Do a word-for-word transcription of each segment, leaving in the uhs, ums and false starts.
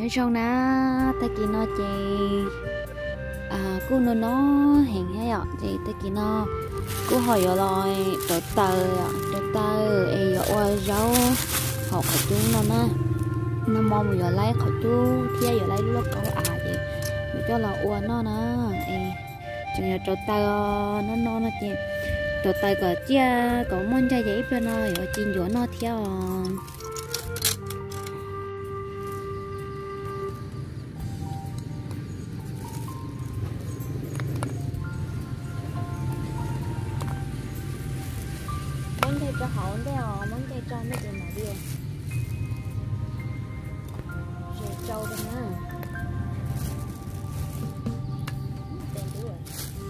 thấy trong ná ta kia nó chỉ à cô nó nó hẹn hay ạ thì ta kia nó cô hỏi rồi rồi tờ tờ tờ tờ ấy rồi rau họ phải chú nó nè nó mong bây giờ lấy khỏi chú thì giờ lấy lúc có à vậy mình cho là uốn nó nè ấy chừng giờ tờ tờ nó nó nó chị tờ tờ có chia có món trái giấy bên nó rồi chín chỗ nó theo cho họ đeo món cây trâu mấy tiền mà đi rồi trâu đây nha tiền đủ rồi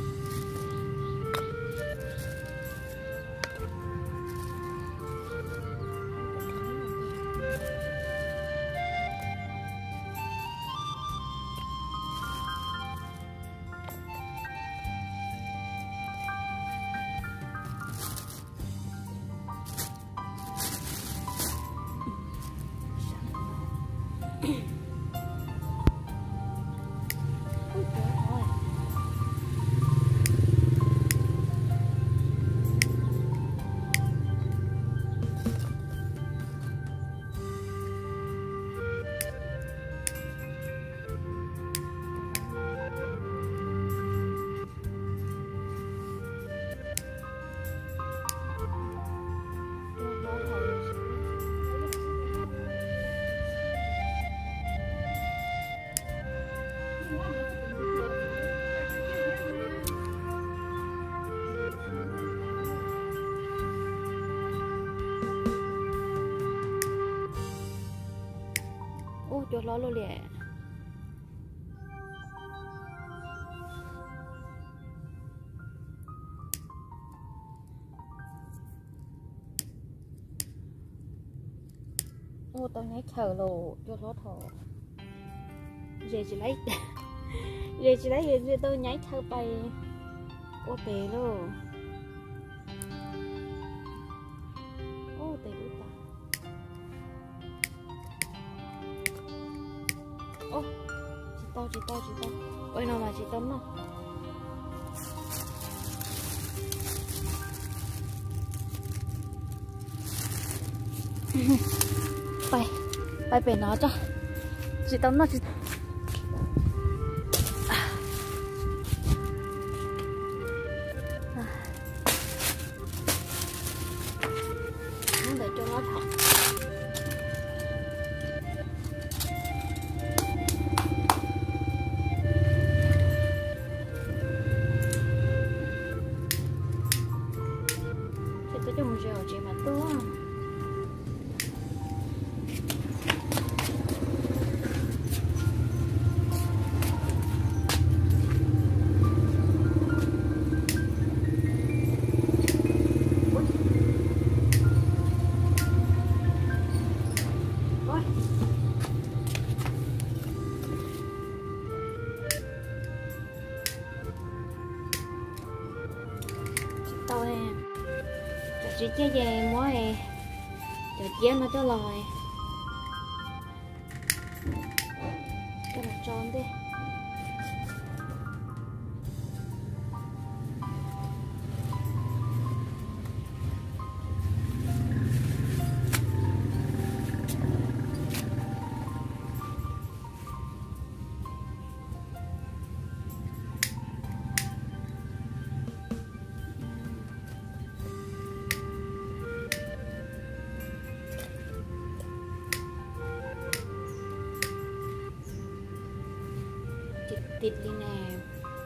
cho nó luôn lẹ ô tao nhảy chờ lồ cho nó thở về chỉ lấy về chỉ lấy về tôi nhảy thở bay ô tè luôn ô tè đúng ta ô chị tao chị tao chị tao ôi nào là chị tao nó bay bay về nó cho chị tao nó chị để cho nó thở dùng rượu chị mà tốt tôi chị chơi về mỗi ngày cho chế nó cho lời cho nó tròn đi thịt đi nè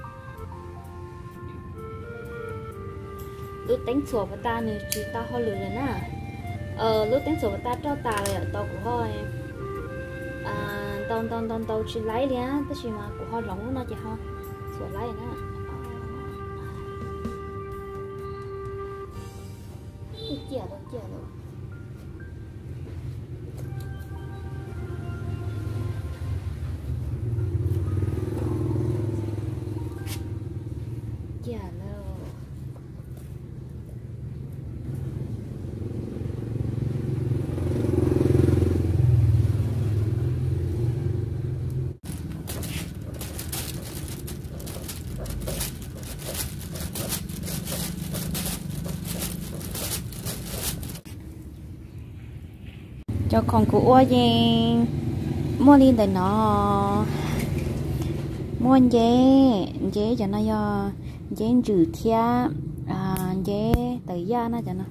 lúc đánh sổ với ta này chỉ ta hơi lười rồi nè ờ lúc đánh sổ với ta cho ta là tao của hơi à tao tao tao tao chỉ lấy đi á tất nhiên mà của hơi lỏng nó chỉ hơi sổ lấy nè cái chè đó chè đó chè đâu cho con của gì mua lên để nó mua dễ dễ cho nó do dễ trừ thia à dễ tự gia nó cho nó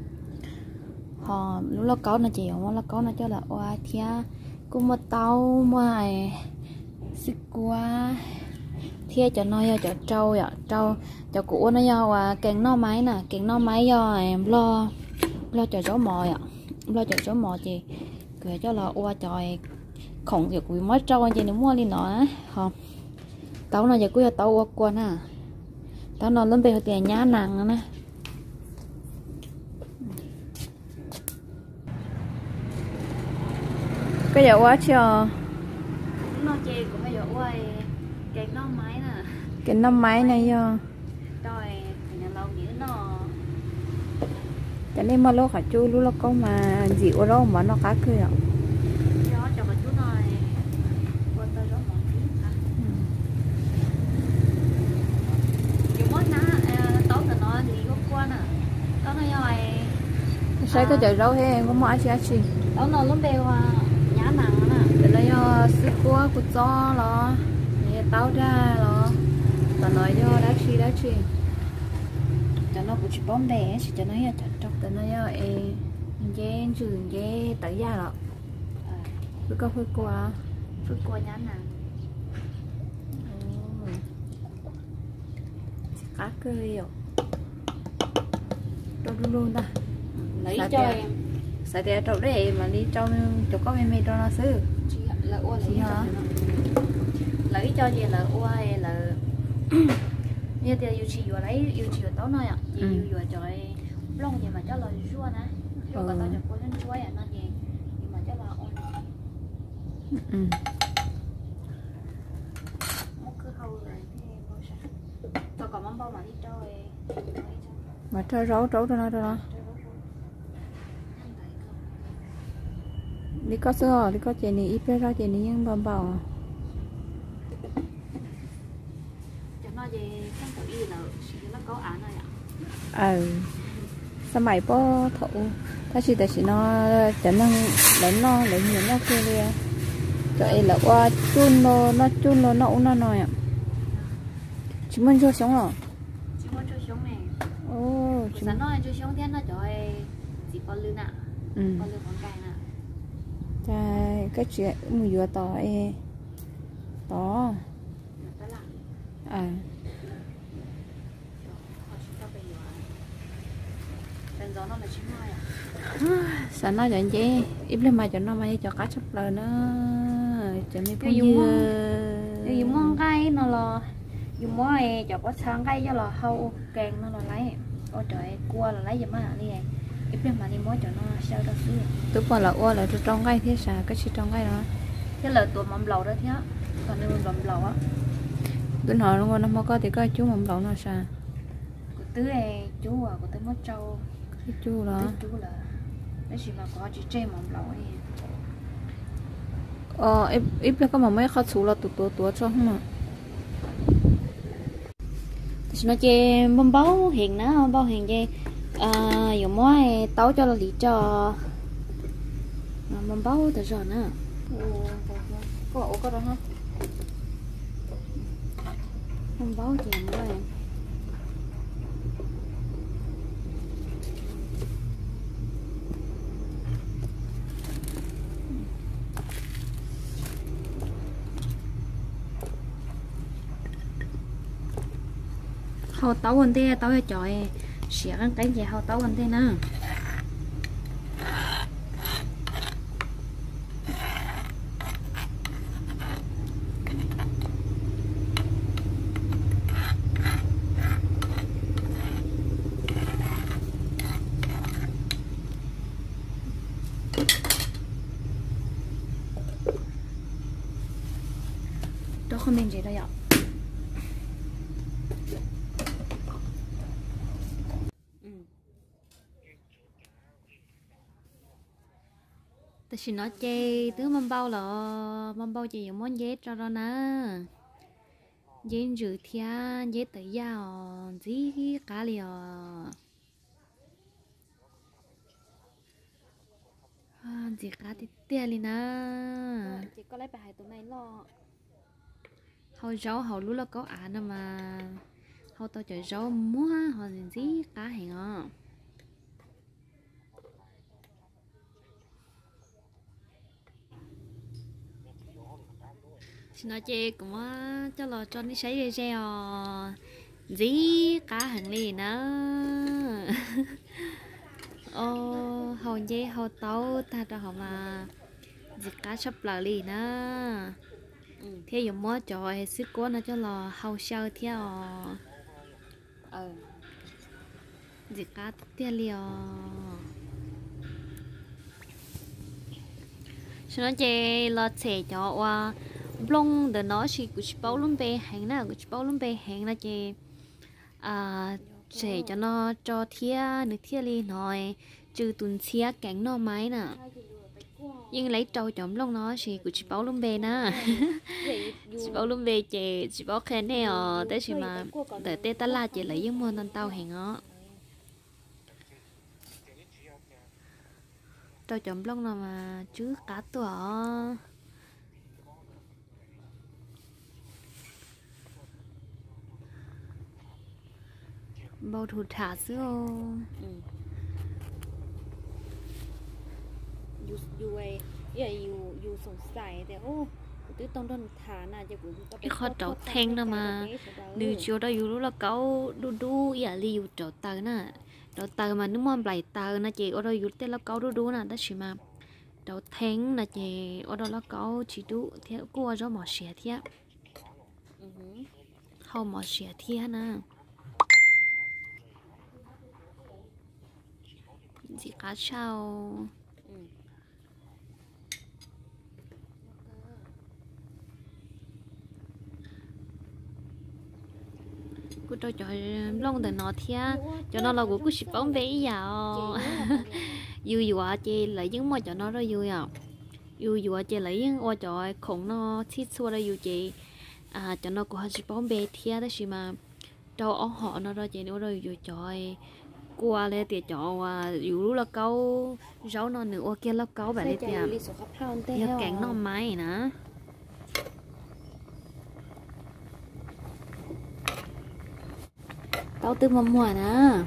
họ lúc nó có nó chỉ họ nó có nó cho là oa thia cũng một tàu mà xích qua thia cho nó cho trâu vậy trâu cho của nó do à kèn nó máy nè kèn nó máy do em lo lo cho chó mò ạ lo cho chó mò chị cười cho là oa trời khổng việc quý mới trâu anh chị nếu mua đi nó không tao nó giờ cứ tao oa qua nè tao nó lên về tiền nhá nàng nè cái giờ quá chưa nó chê của bây giờ quay cái nó máy nè cái nó máy này giờ rồi thì là lâu nhớ nó cho nên mà lúc cả chú lúc nó có mà dịu đâu mà nó cá cười ạ đó cho cả chú này quan tâm đó mọi thứ à dù mất ná tốt là nó thì gốc qua nè có nó rồi sai cái chợ rau hay có mua chi chi đó nó lớn bèo à nhá nặng nè để lấy sức của của cho nó để tao ra nó và nói cho đá chi đá chi cho nó cũng chỉ bóng đè chỉ cho nó cho chọc cho nó e dễ trường dễ tới ra rồi cứ có phơi qua phơi qua nhá nặng cá cười rồi đâu luôn luôn ta lấy cho em sẽ để trâu đấy mà đi trâu cho có mẹ cho nó xứ là ua lấy hả lấy cho gì là ua hay là như thì yêu chỉ vừa lấy yêu chỉ vừa tao nói ạ chỉ yêu vừa trời lông gì mà cho là rua nè rua cả tao cho cô lên chuối à nó gì nhưng mà cho là ôn ừ một cứ hâu rồi tao còn mắm bao mà đi trâu mà trâu rau trâu cho nó cho nó đi có sữa đi có chè này ít ra chè này nhưng bầm bầu cho nó về không tự nhiên là nó có án rồi ạ ừ sao mày có thụ ta chỉ để chỉ nó cho nó lấy nó lấy nhiều nó kia đi cho em là qua chun nó nó chun nó nấu nó nói ạ chỉ muốn cho sống rồi chỉ muốn cho sống này ô chỉ muốn nói cho sống thế nó cho em chỉ con lươn ạ con lươn con cay nè cái cái chuyện mùi vừa tỏ e tỏ à sao nó vậy chứ ít lên mà cho nó may cho cá sắp lời nó cho mấy cái dùng dùng món cái nó là dùng món này cho có sáng cái cho là hâu càng nó là lấy ôi trời cua là lấy gì mà đi này ít lên mà đi mối cho nó sao đó xíu tôi qua là ua là tôi trong cái thế sao cái gì trong cái đó cái là tụi mầm lầu đó thế còn nếu mầm lầu á tôi hỏi luôn nó mới có thì coi chú mầm lầu nó sao của tứ này chú à của tứ mất trâu cái chú đó chú là cái gì mà có chỉ chơi mầm lầu ấy ờ ít ít là có mà mấy khó số là tụt tụt tụt cho không mà nó chơi mầm báo hiện nó bao hiện chơi à dùng mối tấu cho là lý cho mầm báo từ rồi nè có ổ có đó hả mầm báo chèn đó em hầu tấu anh thế tấu cho trời xỉa cái cái gì hầu tấu anh thế nè đó không nên gì đâu ạ ta xin nói chê tứ mâm bao là mâm bao chỉ dùng món dế cho đó nè dế rửa thia dế tự giao dí cá liò chị cá thì tiền đi na chị có lấy bài hai tụi này lo hầu rau hầu lúa là có án à mà hầu tao chơi rau mua họ gì gì cá hẹn à chị nói chị cũng cho lo cho nó sấy ra ra gì cá hàng lì nữa ô hầu dê hầu tàu ta cho họ mà gì cá sắp lại lì nữa thế dùng mua cho sức của nó cho lo hầu sơ theo ờ gì cá tiền liều cho nó chơi lo xe cho qua lông để nó chỉ cứ bao lông bè hàng nào cứ bao lông bè hàng là chơi à sẽ cho nó cho thia nước thia li nói trừ tuần xia cánh nó máy nè nhưng lấy trâu chấm lông nó chỉ cứ bao lông bè nè chỉ bao lông bè chơi chỉ bao khen này ờ tới chỉ mà tới tết ta la chỉ lấy những món ăn tàu hàng ó trâu chấm lông nào mà chứ cá tuổi bao thủ thả xưaยูยูไอ้ยัยยูยูสงสัยแต่โอ้ตื้อต้องโดนฐานน่ะจะกูก็เป็นข้อเจ้าแทงนะมาดูเชียวได้อยู่รู้แล้วเขาดูดูอย่าลีอยู่เจ้าตาน่ะเจ้าตามานึกมันไหลตาน่ะเจ้าเราอยู่แต่แล้วเขาดูดูน่ะได้ใช่ไหมเจ้าแทงน่ะเจ้าเราแล้วเขาchỉดูเที่ยวกลัวจะหมอเสียเที่ยเขาหมอเสียเที่ยนะchỉ cá trâu cô cho cho lông để nó thia cho nó là của cô ship bóng vẽ vào vui vui chị lấy những món cho nó đó vui à vui vui chị lấy những ô cho khổng nó xít xua đây vui chị à cho nó của ship bóng vẽ thia đó gì mà trâu ống họ nó đó chị nó rồi vui trời qua lên tiệt chọn và dù là câu rau nó nữa kia là câu bạn đi tiệt giờ cắn nó máy nữa câu từ mầm mùa nè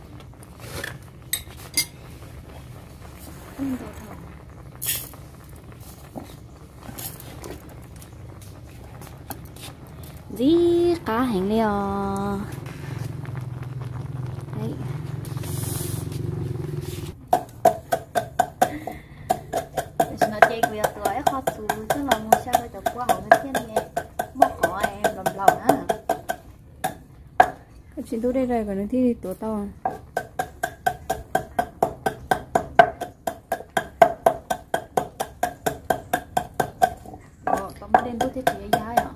gì cá hành liều đấy nó chơi quỳ tuổi khó xử chứ là mua sao để cho qua họ nó thiên nghe mất có em làm lâu nữa chị tôi đây rồi còn nó thi tổ to ờ có một đêm tôi thấy chị giá à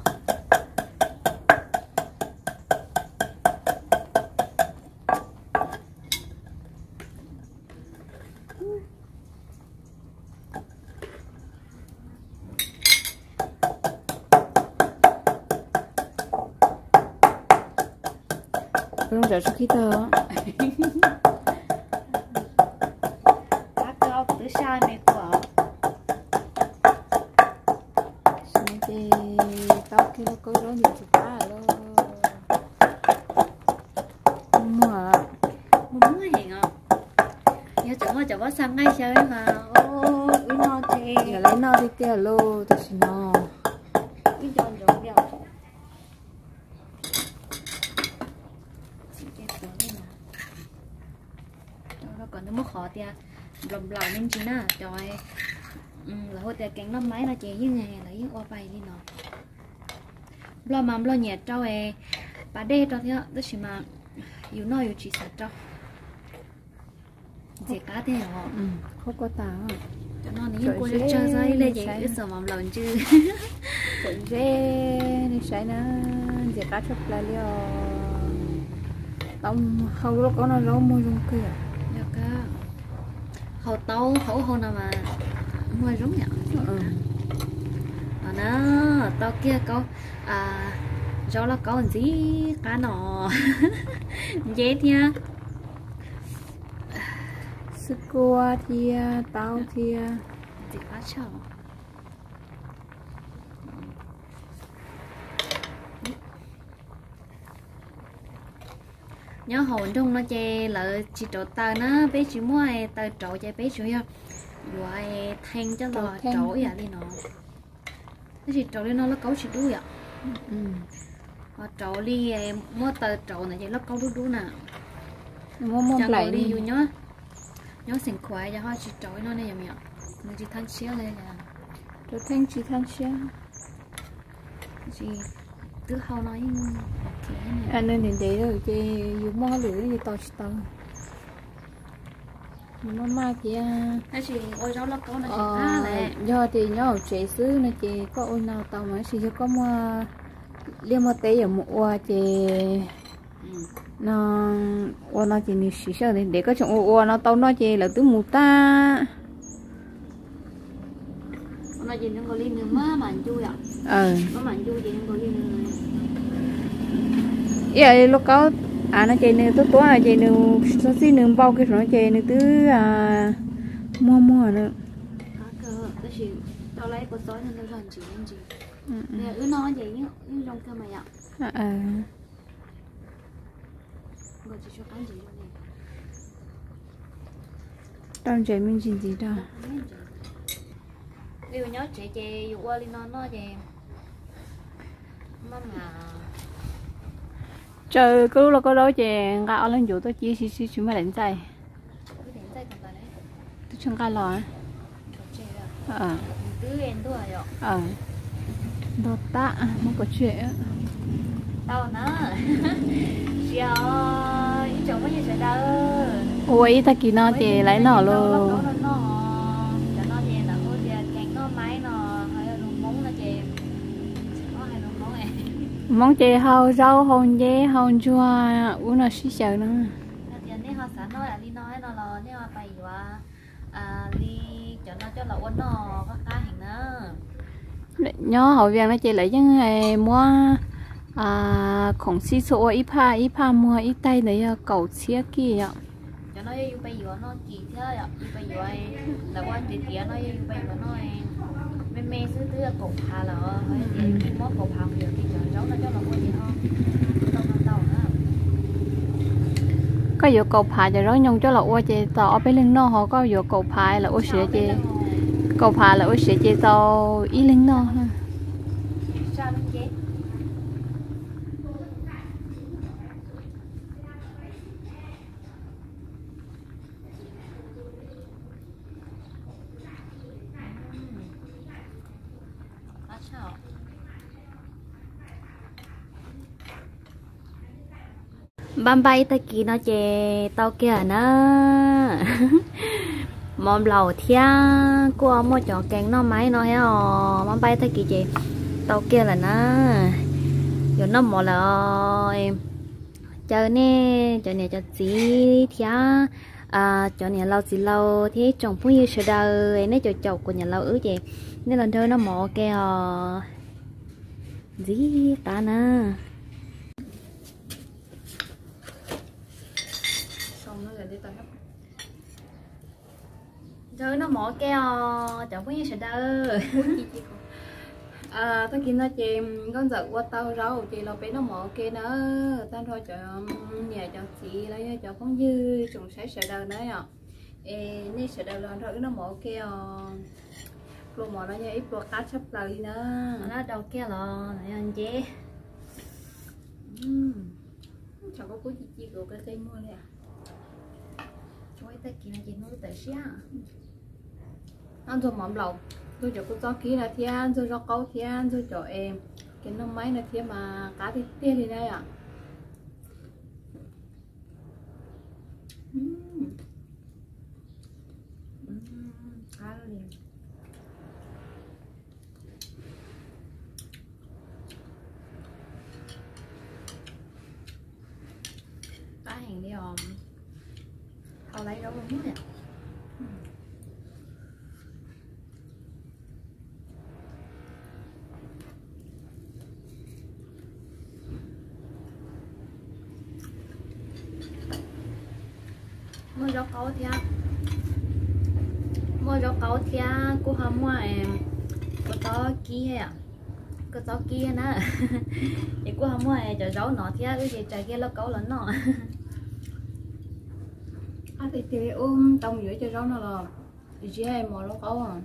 không sợ sức khí tơ cá cao từ sai mẹ của xong thì tao kia nó có rất nhiều chục cá rồi mua mua hẹn à nhớ chẳng có chẳng có sang ngay sao ấy mà ô cái nó thì giờ lấy nó đi kia lô tôi xin nó cái giòn giòn giòn còn nó mất khó thì lầm lầu nên chỉ nè trời là hồi tiệt cánh lắm máy nó chế như ngày lấy qua bay đi nó lo mà lo nhẹ trâu ấy bà đê cho thế đó chỉ mà yêu nói yêu chỉ sợ trâu dễ cá thế hả không có tao cho nó nếu cô chơi chơi lên vậy cứ sợ mầm lợn chứ chơi dễ đi sai nó dễ cá chụp lại liều tao không có nó rau mua trong kia hầu tàu hầu hầu nào mà mua giống nhở ừ. Mà nó tao kia câu à rau là câu gì cá nọ dễ thia sức cua thì tao thì chị quá chờ nhớ hồn trong nó chè là chỉ trộn tờ nó bé chỉ mua ai tờ trộn chè bé chủ yếu rồi thanh cho lò trộn vậy đi nó cái gì trộn đi nó nó cấu chỉ đuôi ạ họ trộn đi mua tờ trộn này chỉ nó cấu đuôi đuôi nè mua mua lại đi vui nhá nhớ sinh khỏe cho họ chỉ trộn nó này nhầm nhở mình chỉ thanh xíu lên nè trộn thanh chỉ thanh xíu chỉ cứ hao nói anh nên đến đấy rồi chị dùng mua lưỡi thì to chỉ to mà mai thì cái gì ôi rau nó có nó chỉ khá lẹ do thì nhỏ trẻ xứ nó chị có ôi nào tao mà chỉ có mua liên một tế ở mua chị nó ô nó chỉ như xí sợ để có chồng ô nó tao nó chị là tứ mù ta nó chỉ nó có liên nữa má mà chui ạ ờ má mà chui chị có liên nữa vậy lúc có à nó chị nữa tôi tối là chị nữa số xí nữa bao cái nó chị nữa tứ à mua mua nữa cá cơ cái gì tao lấy con sói nên nó gần chỉ nên gì nè ứ nó vậy nhá ứ trong cơ mày ạ ờ rồi chỉ cho cái gì nữa nè trong chị mình gì gì đâu điều nhớ chị chị qua đi nó nó chị mà mà trời cứ là có đó chị gạo lên chỗ tôi chỉ chỉ chỉ chúng mà đánh tay tôi chẳng cái lò ờ cứ em thôi rồi ờ đồ tạ không có chuyện đâu nữa trời chồng có gì xảy đâu ôi ta kỳ nó chị lấy nó luôn món chè hàu rau hồng dê hồng chua uống nó xí sợ nữa thì nếu họ sẵn nói là đi nói nó là nếu họ bày qua à đi cho nó cho là uống nó có cá hình nữa nhớ hậu viện nó chè lấy những ngày mua à khổng xí số ít pa ít pa mua ít tay lấy cầu chia kia cho nó yêu bày qua nó chỉ thế ạ bày qua là quan tiền tiền nó yêu bày qua nó mẹ mẹ xứ thứ cột hà là hơi thì món cột hà nhiều thì chọn cháu nó cho là mua gì không tao tao tao nữa có vụ cột hà rồi đó nhung cho là ua chị tao bên lưng nó họ có vụ cột hà là ua sữa chị cột hà là ua sữa chị tao ý lưng nó ha sao bên chị băm bay ta kỳ nó chè tao kia nó mồm lẩu thia cô mua chọn cành nó máy nó hả băm bay ta kỳ chè tao kia là nó rồi nó mò là em chờ nè chờ nè chờ gì thia à chờ nè lâu gì lâu thế chồng cũng như sợ đời nè chờ chồng của nhà lâu ứ chè nên lần thôi nó mò kia gì ta nè trời nó mỏ keo chẳng có gì sợ đâu à tôi kia nó chị con giật qua tao rau chị là bé nó mỏ kia nữa tao thôi cho nhà cho chị lấy cho con dư trùng sẽ sợ đâu nữa à ê nè sợ đâu là thôi nó mỏ kia luôn mỏ nó như ít bột cá sắp lời nữa nó đâu kia là này anh chị chẳng có cái gì của cái cây mua này thôi ta kia chị nuôi tại sao ăn rồi mỏm lẩu tôi cho cô cho kỹ là thì ăn rồi rau câu thì ăn rồi cho em cái nó máy là thì mà cá thì tiền thì đây ạ khá liền cá hàng đi hòm tao lấy đâu không biết mua rau câu thì ăn mua cho cậu thia cô hâm mua em có to kia à có to kia nè thì cô hâm mua em cho rau nó thia cái gì trái kia nó cậu lớn nó à thì thì ôm tông dưới cho rau nó là thì chỉ hay mò nó cậu à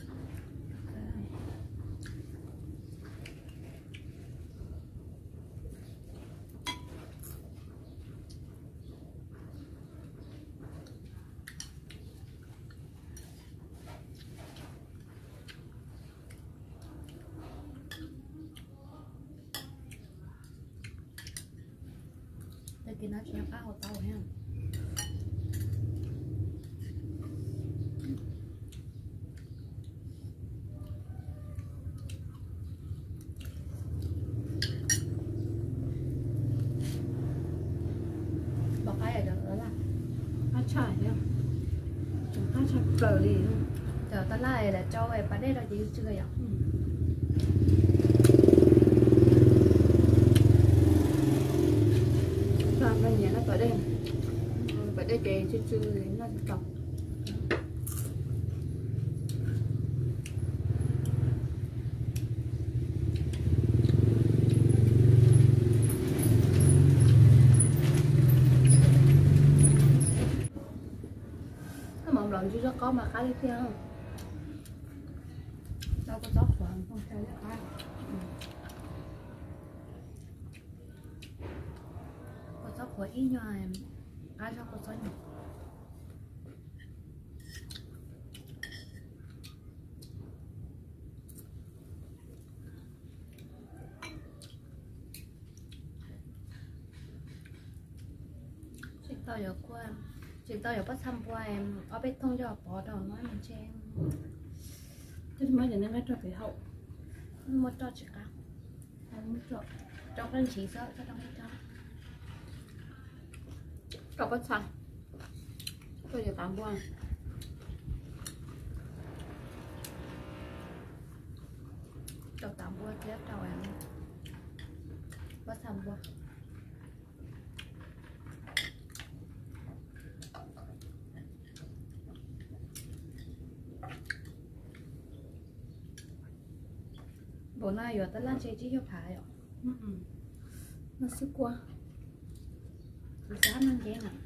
cái nó chỉ ăn tàu ha bỏ cái ở đó là cá chả nhá chúng ta chả bờ đi giờ ta lại là cho em bán đây là gì chưa vậy làm cái nhà nó tới đây phải đây chè chưa chưa nó tập mỏng lần chứ có mà khá đi theo không đâu có tóc rồi không sao nó khá có tóc của ý nhòa em ai cho có tóc nhỉ chuyện tao giờ qua chuyện tao giờ bắt thăm qua em ở bên thông cho bỏ đầu nói mình cho em thế mới giờ nó ngay cho phải hậu một trò chỉ cả không biết rồi trong cái chỉ sợ cho trong cái trò cậu có sao tôi giờ tạm qua trò tạm qua tiếp trò em bắt thăm qua bữa nay giờ tới lan chơi chỉ cho phải ạ nó sức quá giá nó dễ nè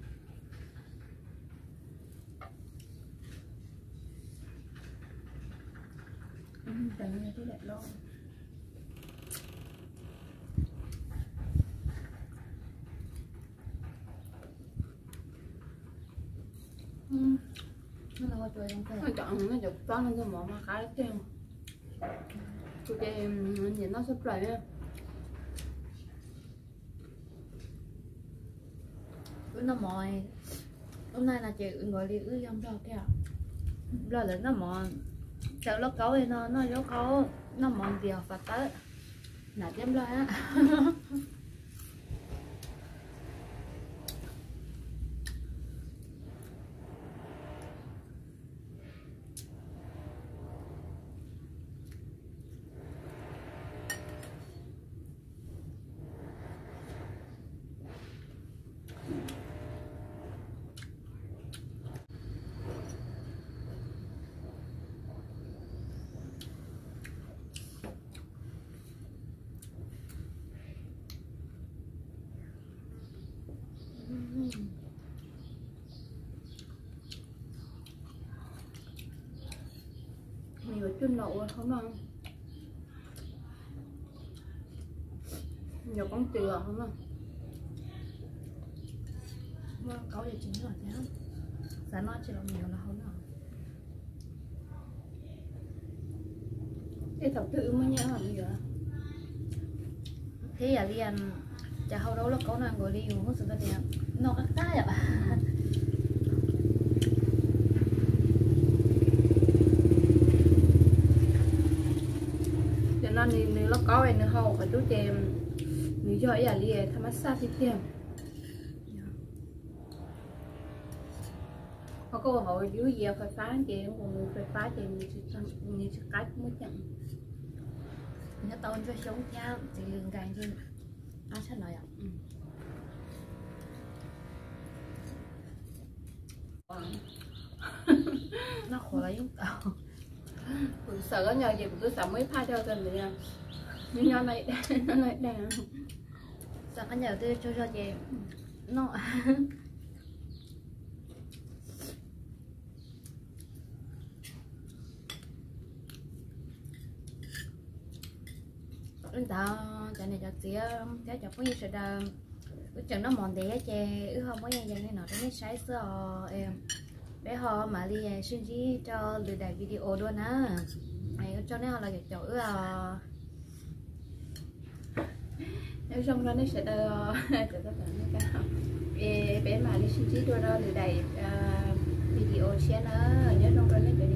đừng như thế đẹp luôn nó là chơi không nó chọn nó chụp toán lên cái món mà khá là tiền tôi chơi nhìn nó sắp lại á nó mỏi hôm nay là chị gọi đi ư dòng cho kìa rồi là nó mỏi chờ nó cấu thì nó nó gió cấu nó mòn điều và tới là chém lo á nhiều chân nậu không ăn nhiều con từa không ăn vâng có gì chính là thế giá nó chỉ là nhiều là không nào cái thật tự mới nhớ là gì vậy thế là liền chả hầu đâu là có nàng ngồi đi uống sự đẹp nó các cái ạ cho nên thì nếu nó có vậy nữa hầu phải chút tiền nếu cho ấy là liền tham massage thì tiền có câu hỏi dưới giờ phải phá chị còn phải phá chị như sự cách mới chẳng nhớ tao cho sống cha thì lường càng trên ăn sát nói ạ nó khổ lấy tàu sợ có nhờ gì cứ sợ mấy pha cho tình vậy nhưng nhau này nó này đang sao cái nhờ tôi cho cho chị nó anh ta cái này cho chị cái cho có gì sẽ đờm cái chừng nó mòn té chè ư không có gì vậy nó cái sái sờ em bé họ mà đi xin gì cho lừa đảo video luôn á này cho nên là cái chỗ ư nếu xong rồi nó sẽ đờ sẽ tất cả những cái bé mà đi xin gì đua đó lừa đảo video xe nữa nhớ trong đó nó